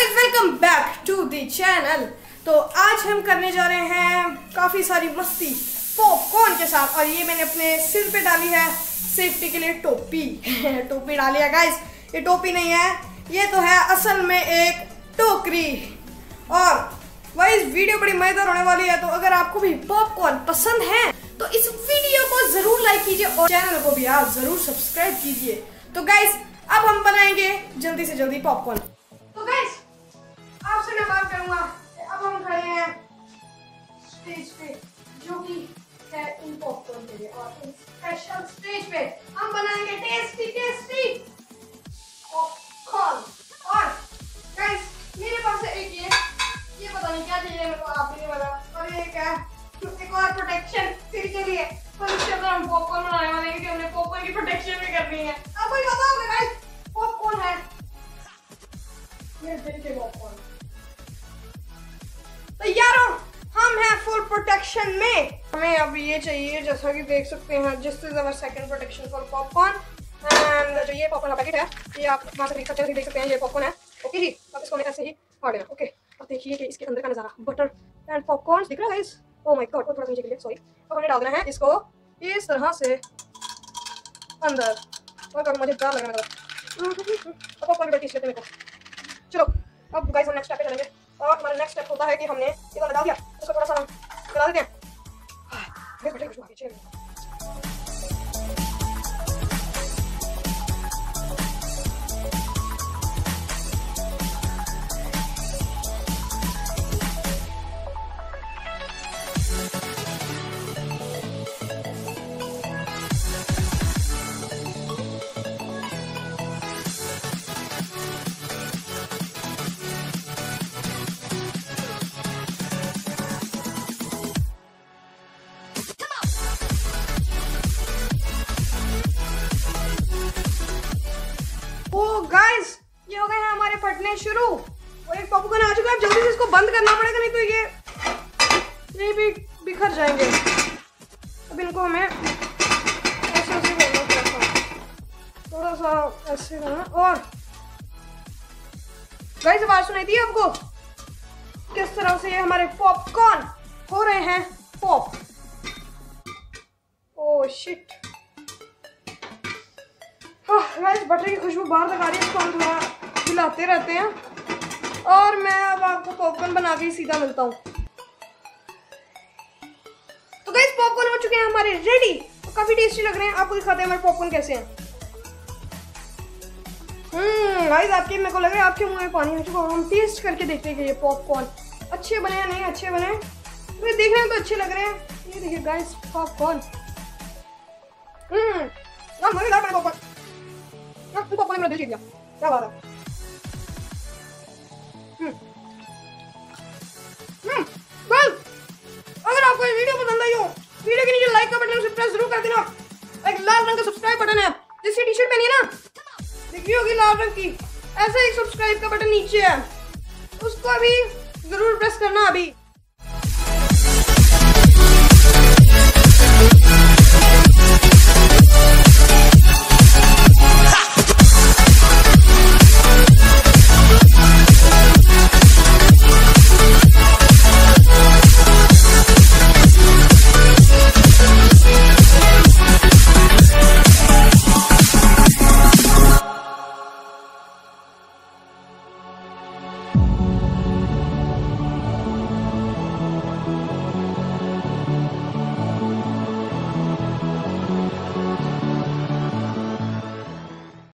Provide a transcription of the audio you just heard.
Guys welcome back to the channel. तो आज हम करने जा रहे हैं काफ़ी सारी मस्ती पॉपकॉर्न के साथ। और ये मैंने अपने सिर पे डाली है सेफ्टी के लिए टोपी टोपी डाली है गाइस। ये टोपी नहीं है, ये तो है असल में एक टोकरी। और गाइस वीडियो बड़ी मजेदार होने वाली है। तो अगर आपको भी पॉपकॉर्न पसंद है तो इस वीडियो को जरूर लाइक कीजिए और चैनल को भी आप जरूर सब्सक्राइब कीजिए। तो गाइस अब हम बनाएंगे जल्दी से जल्दी पॉपकॉर्न। तो गाइस आपसे मैं बात करूंगा, अब हम खड़े हैं स्टेज पे जो कि है इन पॉपकॉर्न के लिए, और इस स्पेशल स्टेज पे हम बनाएंगे टेस्टी टेस्टी पॉपकॉर्न। और गाइस मेरे पास है एक ये पता नहीं क्या चाहिए मेरे को, आप भी नहीं पता। और ये क्या है, एक और प्रोटेक्शन सिर के लिए। तो इसके अंदर हम पॉपकॉर्न बनाने वाले हैं कि हमने पॉपकॉर्न की प्रोटेक्शन भी करनी है। अब कोई पता होगा गाइस पॉपकॉर्न है ये देखिए पॉपकॉर्न। तो यारो हम हैं फुल प्रोटेक्शन में। हमें अब ये चाहिए जैसा कि देख सकते हैं, this is our second protection for popcorn. And जो ये पॉपकॉर्न का पैकेट है ये आप वहां से देख सकते हैं, ये पॉपकॉर्न है। ओके जी, अब इसको ऐसे ही फाड़ देना। ओके अब देखिए कि इसके अंदर का नजारा, बटर एंड पॉपकॉर्न दिख रहा है गाइस। ओह माय गॉड, थोड़ा नीचे के लिए सॉरी। अब हमने डाल देना है इसको इस तरह से अंदर। और मुझे डर लग रहा है अब पॉपकॉर्न की टेस्ट लेते मेरे को। चलो अब गाइस हम नेक्स्ट स्टेप पे चलेंगे। और हमारा नेक्स्ट स्टेप होता है कि हमने ये वाला डाल दिया, इसको थोड़ा सा हम चला देते हैं। गाइस ये हो गए हैं हमारे फटने शुरू और एक पॉपकॉर्न आ चुका है। जल्दी से इसको बंद करना पड़ेगा, नहीं तो ये भी बिखर जाएंगे। अब इनको हमें ऐसे करना, थोड़ा सा ऐसे करना। और गाइस आवाज सुनाई थी आपको किस तरह से ये हमारे पॉपकॉर्न हो रहे हैं pop. Oh shit guys butter की खुशबू बाहर तक आ रही है। इसको हम थोड़ा हिलाते रहते हैं और मैं अब आपको पॉपकॉर्न बना के सीधा मिलता हूँ। तो गाइस पॉपकॉर्न हो चुके हैं हमारे रेडी, तो काफी टेस्टी लग रहे हैं। आपको दिखाते हैं हमारे पॉपकॉर्न कैसे हैं। गाइस आपके मेरे को लग रहा है आपके मुंह में पानी आ चुका है। हम टेस्ट करके देखते हैं कि ये पॉपकॉर्न अच्छे बने या नहीं अच्छे बने। तो देखने में तो अच्छे लग रहे हैं। ये देखिए गाइस पॉपकॉर्न मजेदार बने पॉपकॉर्न। पॉपकॉर्न मेरा दिल जीत गया, क्या बात है। अगर आपको ये वीडियो पसंद आई हो, वीडियो के नीचे लाइक का बटन उसे प्रेस जरूर कर देना। एक लाल रंग का सब्सक्राइब बटन है, जिसकी टी शर्ट पहनी है ना दिख रही होगी लाल रंग की, ऐसा एक सब्सक्राइब का बटन नीचे है, उसको अभी जरूर प्रेस करना अभी।